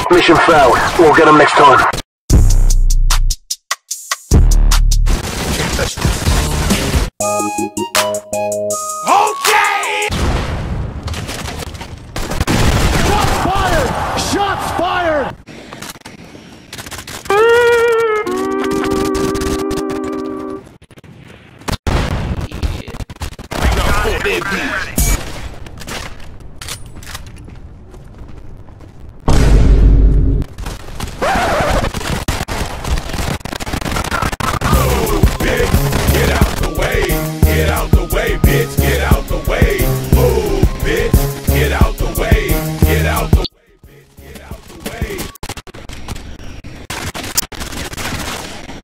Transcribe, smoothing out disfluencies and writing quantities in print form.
Mission failed. We'll get them next time. Okay! Shots fired! Shots fired! Yeah.